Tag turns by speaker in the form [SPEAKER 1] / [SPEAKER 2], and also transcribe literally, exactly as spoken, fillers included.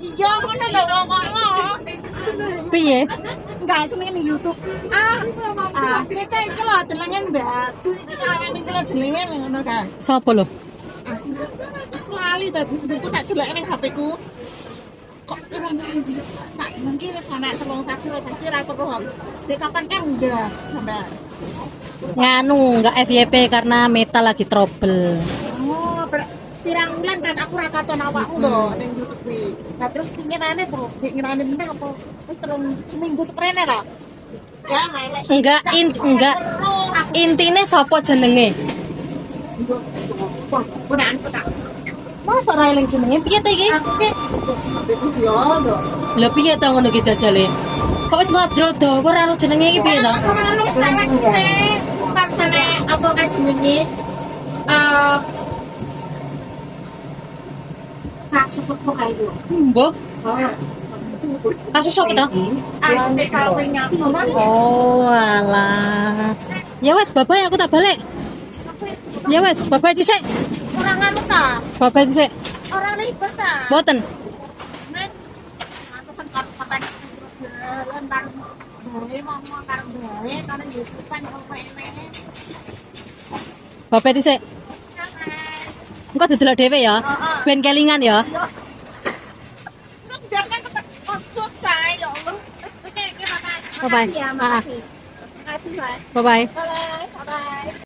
[SPEAKER 1] Iya, ngono lho ngono.
[SPEAKER 2] Piye?
[SPEAKER 1] Enggak semene YouTube. Ah, ah, cece iki lho delengen batu iki kayan iki lho delengen ngono kan.
[SPEAKER 2] Sopo lho?
[SPEAKER 1] Lali dadi itu tak delok ning H P ku. Kok pirang-pirang di tak jeneng ki wis ana telung sasi wis sasi ra perlu. Dek kapan kan udah sampai.
[SPEAKER 2] Nganu, enggak F Y P karena Meta lagi trouble.
[SPEAKER 1] Oh, ber- pirang bulan kan aku ra katon awakmu lho ning YouTube kuwi. Lah terus pinginane po, pinginane meneh apa wis terus seminggu seprene lah. Ya, elek.
[SPEAKER 2] Enggak in, enggak intine sapa jenenge?
[SPEAKER 1] Gunaan aku tak.
[SPEAKER 2] Masa ora eling jenenge piye ta iki?
[SPEAKER 1] Aku ki yo lho.
[SPEAKER 2] Lah piye ta ngono iki jajale? Kok wis ngobrol dawa ora ro jenenge iki piye ta?
[SPEAKER 1] Pas sana apa kan jenenge? Eh kasus apa kae yo?
[SPEAKER 2] Mbok, kasus apa ta?
[SPEAKER 1] Ah, P K W-nya
[SPEAKER 2] Oh, alah. Ya wes, bapak aku tak balik. Ya wes, bapak dhisik.
[SPEAKER 1] orang anu ta?
[SPEAKER 2] Bapak dhisik.
[SPEAKER 1] Orang ribet ta?
[SPEAKER 2] Mboten.
[SPEAKER 1] Men, pantesan kata terus jalan kan. Bae ngomong karo bae karo YouTube kan kok enek.
[SPEAKER 2] Bapak dhisik. Engko didelok dhewe ya. Ben kelingan ya.
[SPEAKER 1] Biarkan tetap selesai ya Allah. Oke, gimana?
[SPEAKER 2] Bye-bye.
[SPEAKER 1] Makasih ya, makasih. Makasih, Pak.
[SPEAKER 2] Bye bye.
[SPEAKER 1] Bye. Bye.